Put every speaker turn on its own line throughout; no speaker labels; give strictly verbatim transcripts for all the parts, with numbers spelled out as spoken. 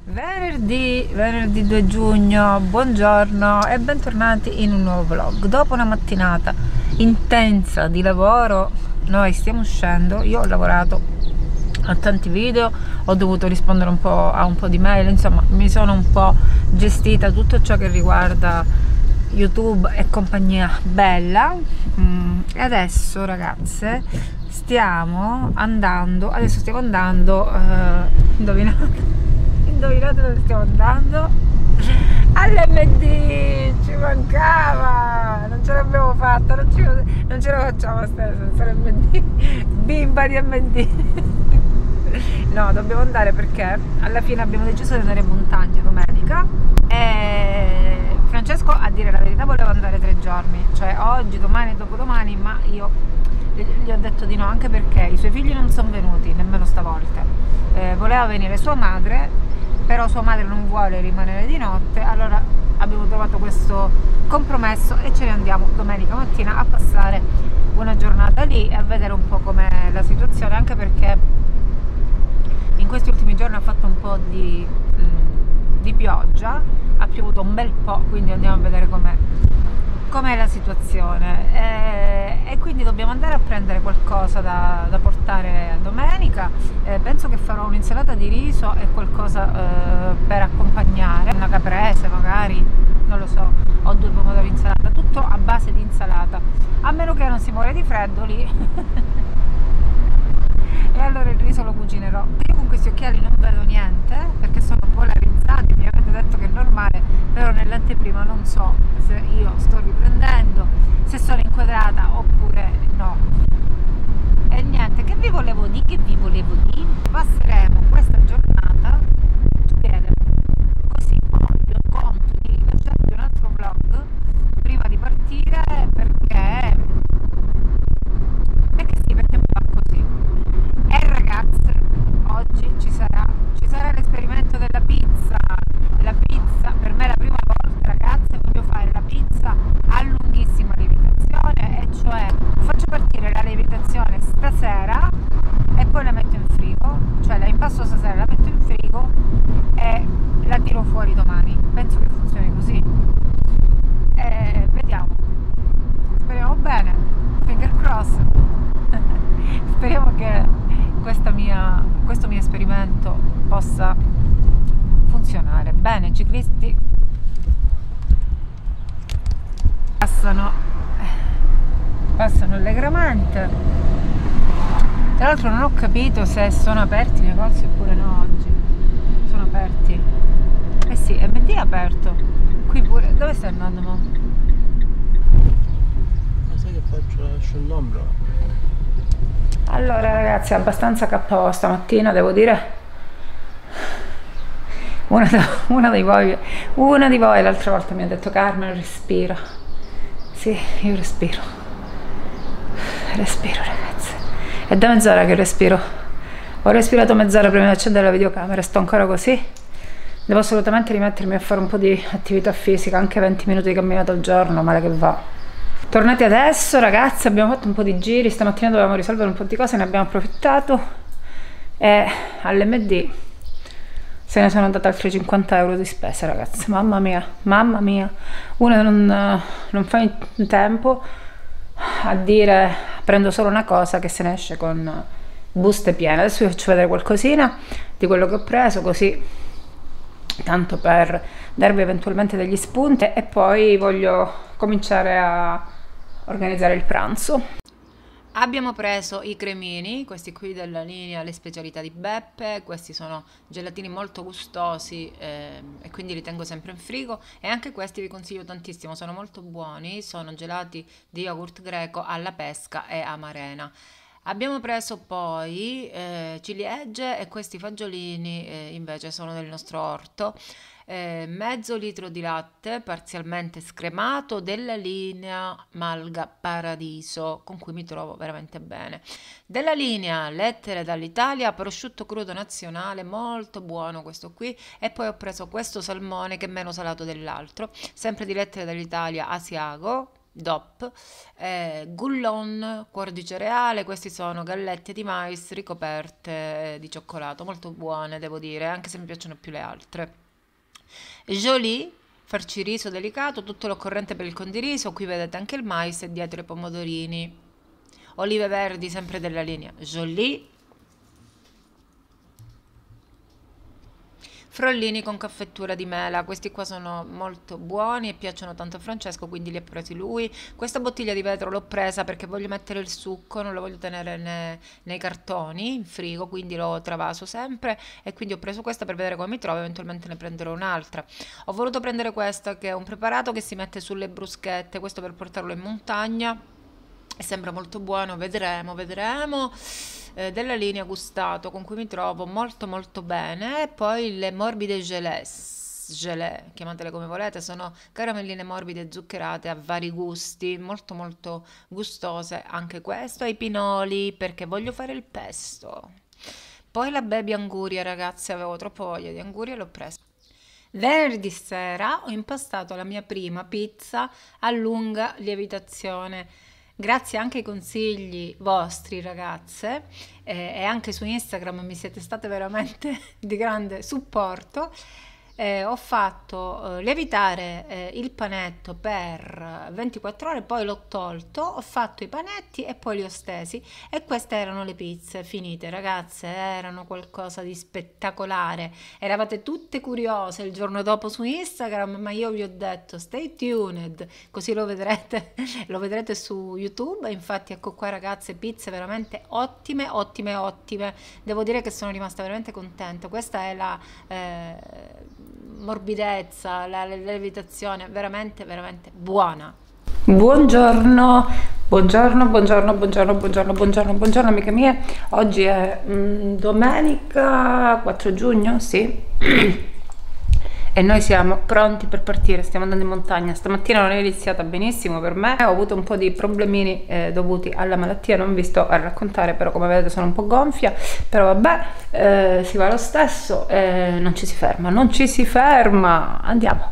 Venerdì, venerdì due giugno, buongiorno e bentornati in un nuovo vlog. Dopo una mattinata intensa di lavoro, noi stiamo uscendo. Io ho lavorato a tanti video, ho dovuto rispondere un po' a un po' di mail, insomma mi sono un po' gestita tutto ciò che riguarda YouTube e compagnia bella. Mm, e adesso ragazze stiamo andando, adesso stiamo andando, uh, indovinate? Indovinate dove stiamo andando? All'M D, ci mancava, non ce l'abbiamo fatta, non, ci, non ce la facciamo stessa senza l'M D, bimba di M D. No, dobbiamo andare perché alla fine abbiamo deciso di andare in montagna domenica e Francesco, a dire la verità, voleva andare tre giorni, cioè oggi, domani e dopodomani, ma io gli ho detto di no, anche perché i suoi figli non sono venuti, nemmeno stavolta. Eh, voleva venire sua madre, però sua madre non vuole rimanere di notte, allora abbiamo trovato questo compromesso e ce ne andiamo domenica mattina a passare una giornata lì e a vedere un po' com'è la situazione, anche perché in questi ultimi giorni ha fatto un po' di, di pioggia, ha piovuto un bel po', quindi andiamo a vedere com'è com'è la situazione e, e quindi dobbiamo andare a prendere qualcosa da, da portare domenica. Eh, penso che farò un'insalata di riso e qualcosa eh, per accompagnare, una caprese magari, non lo so, o due pomodori in insalata, tutto a base di insalata, a meno che non si muore di freddo lì. E allora il riso lo cucinerò. Io con questi occhiali non vedo niente perché sono polarizzati, mi avete detto che è normale, però nell'anteprima non so se io sto riprendendo, se sono inquadrata oppure no. E niente, che vi volevo dire, che vi volevo dire? Passeremo questa giornata together, così voglio conto di lasciarvi un altro vlog prima di partire perché perché sì, perché mi va così. E ragazze, oggi ci sarà, ci sarà l'esperimento della pizza. La pizza, per me è la prima volta, ragazze, voglio fare la pizza a lunghissima lievitazione, e cioè faccio partire la lievitazione stasera e poi la metto in frigo, cioè la impasto stasera, la metto in frigo e la tiro fuori domani. Penso che funzioni così. E vediamo, speriamo bene, finger crossed. Speriamo che questa mia, questo mio esperimento possa funzionare bene. I ciclisti passano passano allegramente. Tra l'altro non ho capito se sono aperti i negozi oppure no oggi. Sono aperti? Eh sì, M D è aperto. Qui pure. Dove stai andando mo?
Ma sai che faccio? Lascio il nombro.
Allora ragazzi, abbastanza K O stamattina, devo dire. Una, da, una di voi, una di voi l'altra volta mi ha detto: Carmen, respira. Sì, io respiro. Respiro ragazzi. È da mezz'ora che respiro. Ho respirato mezz'ora prima di accendere la videocamera, sto ancora così. Devo assolutamente rimettermi a fare un po' di attività fisica, anche venti minuti di camminata al giorno, male che va. Tornati adesso ragazzi, abbiamo fatto un po' di giri, stamattina dovevamo risolvere un po' di cose, ne abbiamo approfittato e all'M D se ne sono andate altri cinquanta euro di spesa ragazzi, mamma mia, mamma mia, uno non, non fa in tempo a dire prendo solo una cosa che se ne esce con buste piene. Adesso vi faccio vedere qualcosina di quello che ho preso, così tanto per darvi eventualmente degli spunti, e poi voglio cominciare a organizzare il pranzo. Abbiamo preso i cremini, questi qui della linea Le Specialità di Beppe. Questi sono gelatini molto gustosi eh, e quindi li tengo sempre in frigo, e anche questi vi consiglio tantissimo, sono molto buoni, sono gelati di yogurt greco alla pesca e amarena. Abbiamo preso poi eh, ciliegie, e questi fagiolini eh, invece sono del nostro orto. Eh, mezzo litro di latte parzialmente scremato della linea Malga Paradiso, con cui mi trovo veramente bene. Della linea Lettere dall'Italia, prosciutto crudo nazionale, molto buono questo qui. E poi ho preso questo salmone che è meno salato dell'altro, sempre di Lettere dall'Italia, Asiago, D O P, eh, Gullon, cuore di cereale. Questi sono gallette di mais ricoperte di cioccolato, molto buone devo dire, anche se mi piacciono più le altre. Jolie, farciriso delicato, tutto l'occorrente per il condiriso. Qui vedete anche il mais e dietro i pomodorini. Olive verdi sempre della linea Jolie. Frollini con caffettura di mela, questi qua sono molto buoni e piacciono tanto a Francesco, quindi li ha presi lui. Questa bottiglia di vetro l'ho presa perché voglio mettere il succo, non lo voglio tenere ne, nei cartoni in frigo, quindi lo travaso sempre, e quindi ho preso questa per vedere come mi trovo, eventualmente ne prenderò un'altra. Ho voluto prendere questa, che è un preparato che si mette sulle bruschette, questo per portarlo in montagna, e sembra molto buono, vedremo, vedremo. Eh, della linea gustato, con cui mi trovo molto molto bene. E poi le morbide gelée, gelée, chiamatele come volete, sono caramelline morbide zuccherate a vari gusti, molto molto gustose anche questo. E i pinoli, perché voglio fare il pesto. Poi la baby anguria, ragazzi, avevo troppo voglia di anguria e l'ho presa. Venerdì sera ho impastato la mia prima pizza a lunga lievitazione, grazie anche ai consigli vostri, ragazze, eh, e anche su Instagram mi siete state veramente di grande supporto. Eh, ho fatto eh, lievitare eh, il panetto per ventiquattro ore, poi l'ho tolto, ho fatto i panetti e poi li ho stesi, e queste erano le pizze finite, ragazze. Erano qualcosa di spettacolare, eravate tutte curiose il giorno dopo su Instagram, ma io vi ho detto stay tuned, così lo vedrete lo vedrete su YouTube. E infatti ecco qua, ragazze, pizze veramente ottime ottime ottime, devo dire che sono rimasta veramente contenta. Questa è la eh, morbidezza, la lievitazione veramente veramente buona. Buongiorno, buongiorno, buongiorno, buongiorno, buongiorno, buongiorno, buongiorno amiche mie. Oggi è mm, domenica quattro giugno, sì. E noi siamo pronti per partire, stiamo andando in montagna. Stamattina non è iniziata benissimo per me, ho avuto un po' di problemini eh, dovuti alla malattia, non vi sto a raccontare, però come vedete sono un po' gonfia, però vabbè, eh, si va lo stesso, eh, non ci si ferma, non ci si ferma, andiamo.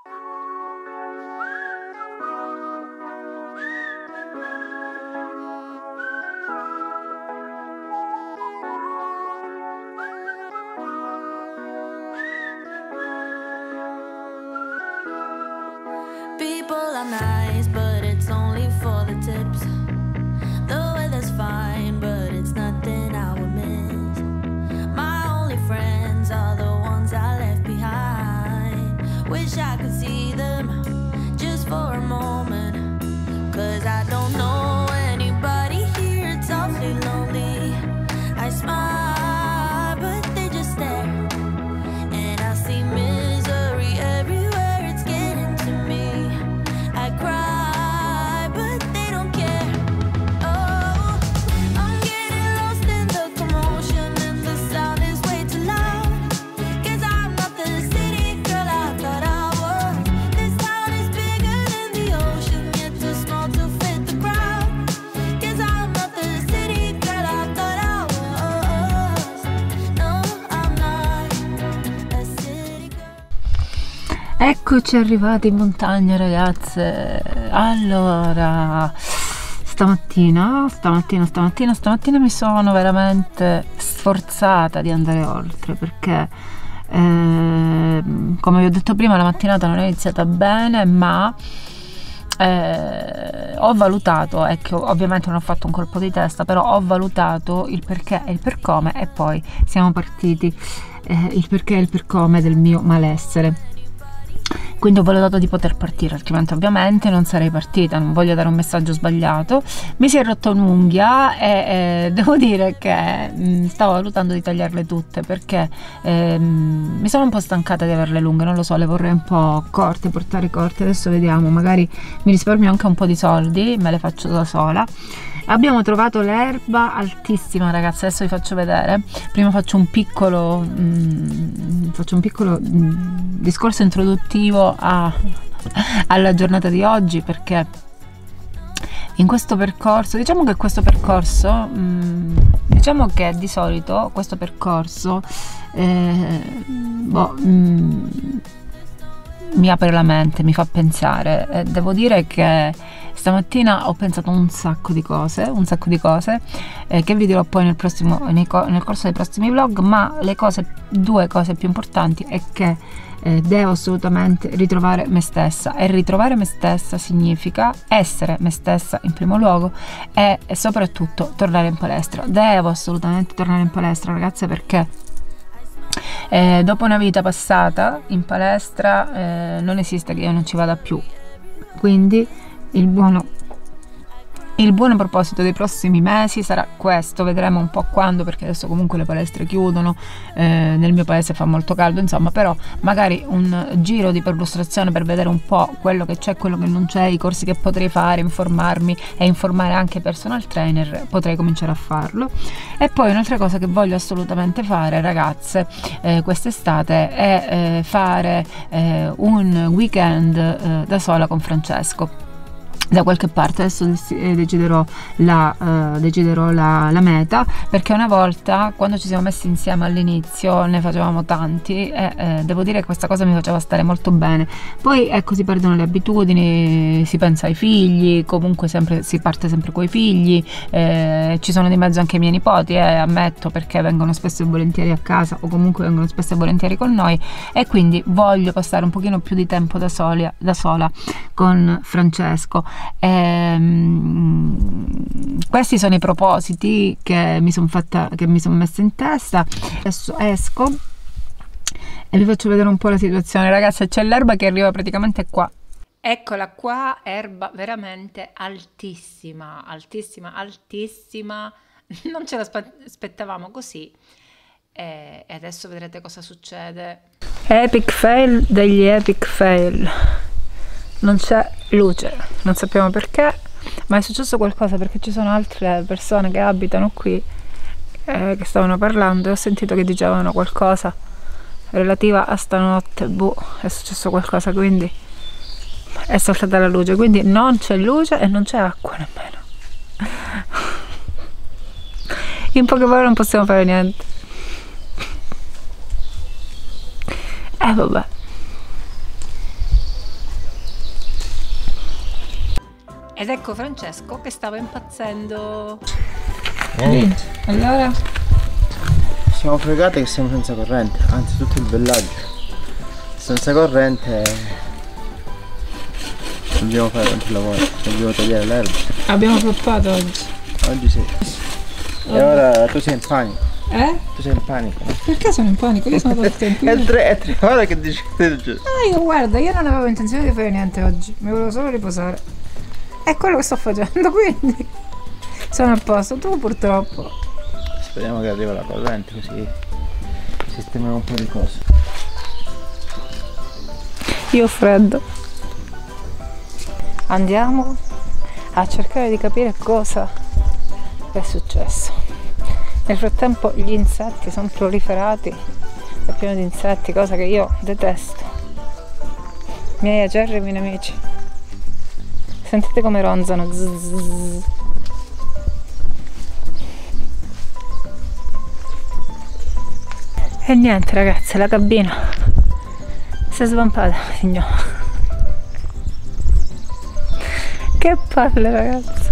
People are nice, but it's only for the tips. The weather's fine, but it's nothing I would miss. My only friends are the ones I left behind. Wish I could see them just for a moment, 'cause I don't know anybody here, it's awfully lonely. I smile, but they just stare, and I see misery everywhere, it's getting to me. I cry, but they don't care. Oh, I'm getting lost in the commotion, and the sound is way too loud. 'Cause I'm not the city girl I thought I was. This town is bigger than the ocean, yet too small to fit the crowd. 'Cause I'm not the city girl I thought I was. No, I'm not a city girl.
Eccoci arrivati in montagna, ragazze. Allora, stamattina, stamattina, stamattina, stamattina mi sono veramente sforzata di andare oltre, perché eh, come vi ho detto prima, la mattinata non è iniziata bene, ma eh, ho valutato, e che ovviamente non ho fatto un colpo di testa, però ho valutato il perché e il per come, e poi siamo partiti, eh, il perché e il per come del mio malessere. Quindi ho valutato di poter partire, altrimenti ovviamente non sarei partita, non voglio dare un messaggio sbagliato. Mi si è rotta un'unghia e eh, devo dire che mh, stavo valutando di tagliarle tutte, perché eh, mi sono un po' stancata di averle lunghe, non lo so, le vorrei un po' corte, portare corte. Adesso vediamo, magari mi risparmio anche un po' di soldi, me le faccio da sola. Abbiamo trovato l'erba altissima, ragazzi, adesso vi faccio vedere. Prima faccio un piccolo mh, faccio un piccolo mh, discorso introduttivo a, alla giornata di oggi, perché in questo percorso, diciamo che questo percorso mh, diciamo che di solito questo percorso eh, boh, mh, mi apre la mente, mi fa pensare, e devo dire che stamattina ho pensato un sacco di cose, un sacco di cose eh, che vi dirò poi nel, prossimo, nel, nel corso dei prossimi vlog, ma le cose, due cose più importanti è che eh, devo assolutamente ritrovare me stessa, e ritrovare me stessa significa essere me stessa in primo luogo e, e soprattutto tornare in palestra. Devo assolutamente tornare in palestra, ragazze, perché eh, dopo una vita passata in palestra eh, non esiste che io non ci vada più. Quindi il buono, il buono proposito dei prossimi mesi sarà questo, vedremo un po' quando, perché adesso comunque le palestre chiudono, eh, nel mio paese fa molto caldo, insomma, però magari un giro di perlustrazione per vedere un po' quello che c'è, quello che non c'è, i corsi che potrei fare, informarmi e informare anche personal trainer, potrei cominciare a farlo. E poi un'altra cosa che voglio assolutamente fare, ragazze, eh, quest'estate è eh, fare eh, un weekend eh, da sola con Francesco da qualche parte. Adesso deciderò la, uh, deciderò la, la meta, perché una volta, quando ci siamo messi insieme all'inizio, ne facevamo tanti e eh, devo dire che questa cosa mi faceva stare molto bene. Poi ecco, si perdono le abitudini, si pensa ai figli, comunque sempre, si parte sempre coi figli, eh, ci sono di mezzo anche i miei nipoti, eh, ammetto, perché vengono spesso e volentieri a casa, o comunque vengono spesso e volentieri con noi, e quindi voglio passare un pochino più di tempo da, soli, da sola con Francesco. Ehm, questi sono i propositi che mi sono fatta, che mi sono messa in testa. Adesso esco e vi faccio vedere un po' la situazione, ragazzi. C'è l'erba che arriva praticamente qua, eccola qua, erba veramente altissima, altissima, altissima, non ce l'aspettavamo così. E adesso vedrete cosa succede. Epic fail degli epic fail. Non c'è luce, non sappiamo perché, ma è successo qualcosa, perché ci sono altre persone che abitano qui eh, che stavano parlando e ho sentito che dicevano qualcosa relativa a stanotte. Boh, è successo qualcosa, quindi è saltata la luce, quindi non c'è luce e non c'è acqua nemmeno. In poche parole non possiamo fare niente. E eh, vabbè. Ed ecco Francesco che stava impazzendo.
Eh.
Allora?
Siamo fregati che siamo senza corrente, anzi tutto il villaggio senza corrente. Dobbiamo fare tanto lavoro, dobbiamo tagliare l'erba. Abbiamo floppato oggi. Oggi sì. E ora tu sei in panico.
Eh?
Tu sei in panico.
Perché sono in panico? Io sono tutto tranquillo.
È tre, è tre ore che dici.
Ah, io guarda, io non avevo intenzione di fare niente oggi, mi volevo solo riposare. È quello che sto facendo, quindi sono a posto. Tu purtroppo.
Speriamo che arriva la corrente, così sistemiamo un po' di cose.
Io ho freddo. Andiamo a cercare di capire cosa è successo. Nel frattempo gli insetti sono proliferati, è pieno di insetti, cosa che io detesto. Miei acerrimi nemici. Sentite come ronzano. Zzz. E niente, ragazzi, la cabina si è svampata, signore. Che palle, ragazzi.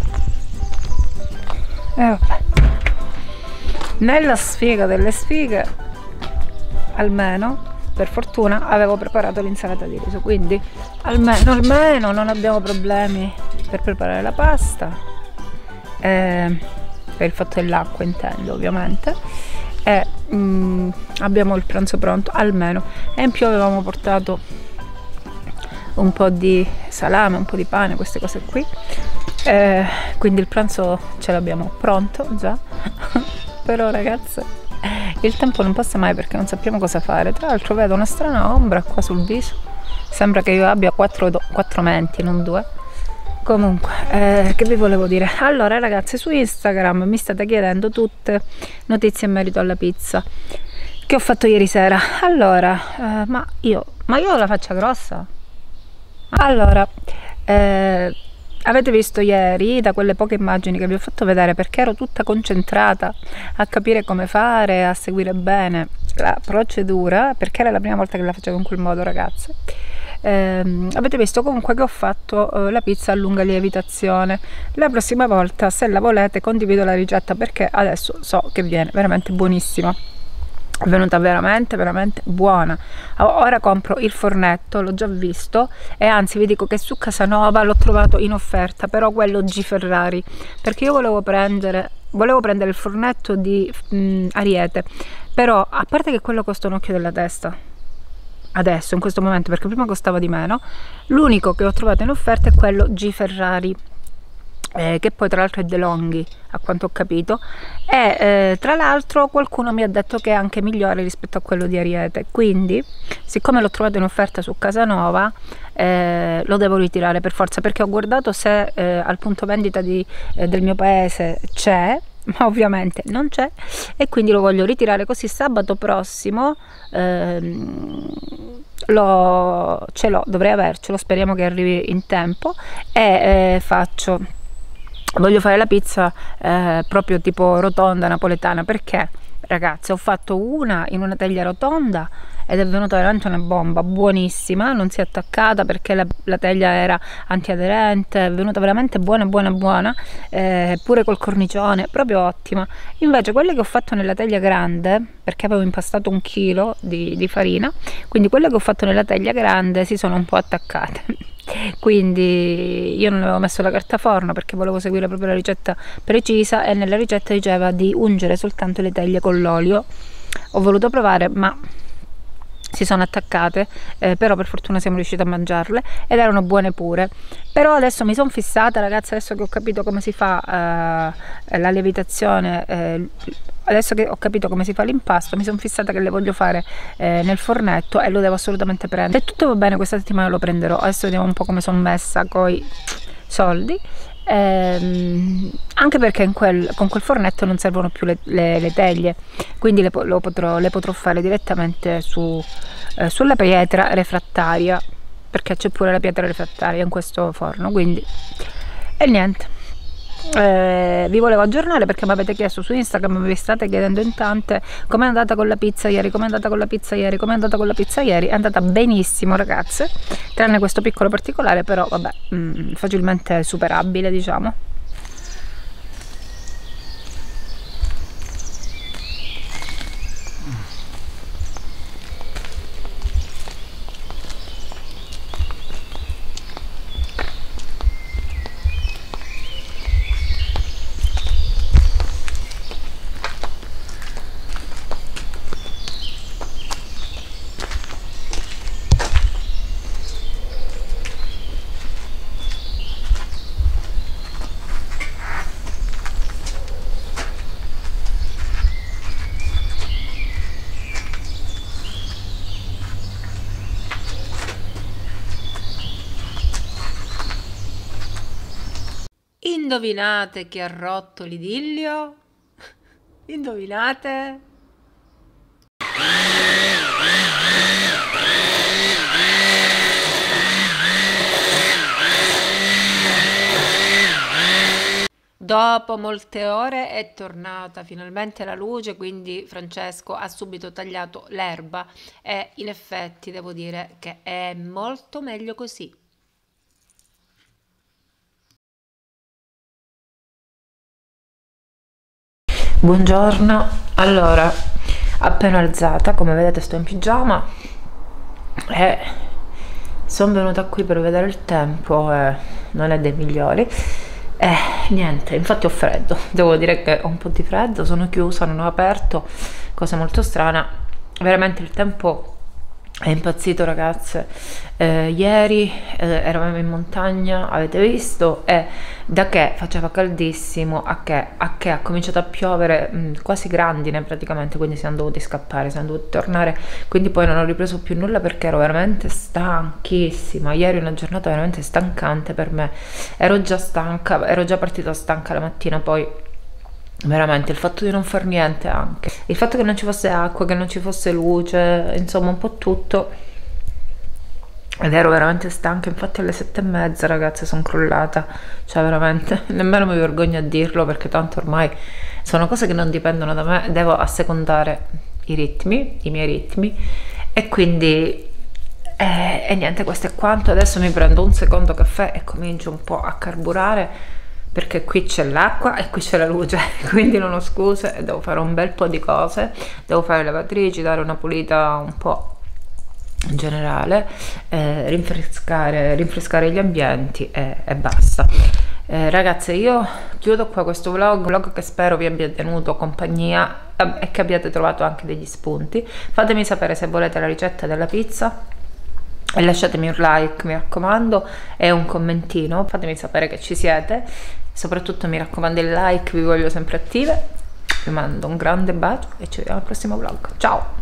E vabbè. Nella sfiga delle sfighe, almeno per fortuna avevo preparato l'insalata di riso, quindi almeno, almeno non abbiamo problemi per preparare la pasta, eh, per il fatto dell'acqua intendo, ovviamente, e mm, abbiamo il pranzo pronto almeno, e in più avevamo portato un po' di salame, un po' di pane, queste cose qui, eh, quindi il pranzo ce l'abbiamo pronto già. Però ragazze, il tempo non passa mai perché non sappiamo cosa fare. Tra l'altro vedo una strana ombra qua sul viso, sembra che io abbia quattro, quattro menti, non due. Comunque, eh, che vi volevo dire? Allora ragazzi, su Instagram mi state chiedendo tutte notizie in merito alla pizza che ho fatto ieri sera. Allora, eh, ma io ma io ho la faccia grossa? Allora, eh, avete visto ieri da quelle poche immagini che vi ho fatto vedere, perché ero tutta concentrata a capire come fare, a seguire bene la procedura, perché era la prima volta che la facevo in quel modo, ragazze. ehm, avete visto comunque che ho fatto eh, la pizza a lunga lievitazione. La prossima volta, se la volete, condivido la ricetta, perché adesso so che viene veramente buonissima. È venuta veramente veramente buona. Ora compro il fornetto, l'ho già visto, e anzi vi dico che su Casanova l'ho trovato in offerta, però quello G Ferrari, perché io volevo prendere volevo prendere il fornetto di mh, Ariete, però a parte che quello costa un occhio della testa adesso in questo momento, perché prima costava di meno, l'unico che ho trovato in offerta è quello G Ferrari, Eh, che poi tra l'altro è DeLonghi, a quanto ho capito, e eh, tra l'altro qualcuno mi ha detto che è anche migliore rispetto a quello di Ariete, quindi siccome l'ho trovato in offerta su Casanova eh, lo devo ritirare per forza, perché ho guardato se eh, al punto vendita di, eh, del mio paese c'è, ma ovviamente non c'è, e quindi lo voglio ritirare, così sabato prossimo ehm, lo, ce l'ho, dovrei avercelo, speriamo che arrivi in tempo, e eh, faccio voglio fare la pizza eh, proprio tipo rotonda napoletana, perché ragazzi ho fatto una in una teglia rotonda ed è venuta veramente una bomba, buonissima, non si è attaccata perché la, la teglia era antiaderente, è venuta veramente buona buona buona, eh, pure col cornicione, proprio ottima. Invece quelle che ho fatto nella teglia grande, perché avevo impastato un chilo di, di farina, quindi quelle che ho fatto nella teglia grande si sono un po' attaccate. Quindi io non avevo messo la carta forno perché volevo seguire proprio la ricetta precisa, e nella ricetta diceva di ungere soltanto le teglie con l'olio. Ho voluto provare, ma si sono attaccate, eh, però per fortuna siamo riusciti a mangiarle ed erano buone pure. Però adesso mi sono fissata, ragazzi, adesso che ho capito come si fa eh, la lievitazione, eh, adesso che ho capito come si fa l'impasto, mi sono fissata che le voglio fare eh, nel fornetto, e lo devo assolutamente prendere. Se tutto va bene questa settimana lo prenderò. Adesso vediamo un po' come sono messa coi soldi, ehm, anche perché in quel, con quel fornetto non servono più le, le, le teglie, quindi le, lo potrò, le potrò fare direttamente su, eh, sulla pietra refrattaria, perché c'è pure la pietra refrattaria in questo forno. Quindi e niente, eh, vi volevo aggiornare perché mi avete chiesto su Instagram, mi state chiedendo in tante com'è andata con la pizza ieri, com'è andata con la pizza ieri, com'è andata con la pizza ieri. È andata benissimo, ragazze, tranne questo piccolo particolare, però vabbè, mh, facilmente superabile, diciamo. Indovinate chi ha rotto l'idillio? Indovinate? Dopo molte ore è tornata finalmente la luce, quindi Francesco ha subito tagliato l'erba e in effetti devo dire che è molto meglio così. Buongiorno, allora appena alzata, come vedete sto in pigiama e sono venuta qui per vedere il tempo e non è dei migliori. Eh, niente, infatti ho freddo, devo dire che ho un po' di freddo, sono chiusa, non ho aperto, cosa molto strana, veramente il tempo è impazzito, ragazze. Eh, ieri eh, eravamo in montagna, avete visto, e da che faceva caldissimo a che, a che ha cominciato a piovere, mh, quasi grandine praticamente, quindi siamo dovuti scappare, siamo dovuti tornare, quindi poi non ho ripreso più nulla perché ero veramente stanchissima. Ieri è una giornata veramente stancante per me, ero già stanca, ero già partita stanca la mattina, poi veramente il fatto di non far niente, anche il fatto che non ci fosse acqua, che non ci fosse luce, insomma un po' tutto, ed ero veramente stanca. Infatti alle sette e mezza, ragazze, sono crollata, cioè veramente nemmeno mi vergogno a dirlo, perché tanto ormai sono cose che non dipendono da me, devo assecondare i ritmi, i miei ritmi, e quindi eh, e niente, questo è quanto. Adesso mi prendo un secondo caffè e comincio un po' a carburare, perché qui c'è l'acqua e qui c'è la luce, quindi non ho scuse e devo fare un bel po' di cose. Devo fare le lavatrici, dare una pulita un po' in generale, eh, rinfrescare, rinfrescare gli ambienti e, e basta. Eh, ragazze, io chiudo qua questo vlog, vlog che spero vi abbia tenuto compagnia e che abbiate trovato anche degli spunti. Fatemi sapere se volete la ricetta della pizza e lasciatemi un like, mi raccomando, e un commentino, fatemi sapere che ci siete. Soprattutto mi raccomando il like, vi voglio sempre attive. Vi mando un grande bacio e ci vediamo al prossimo vlog. Ciao!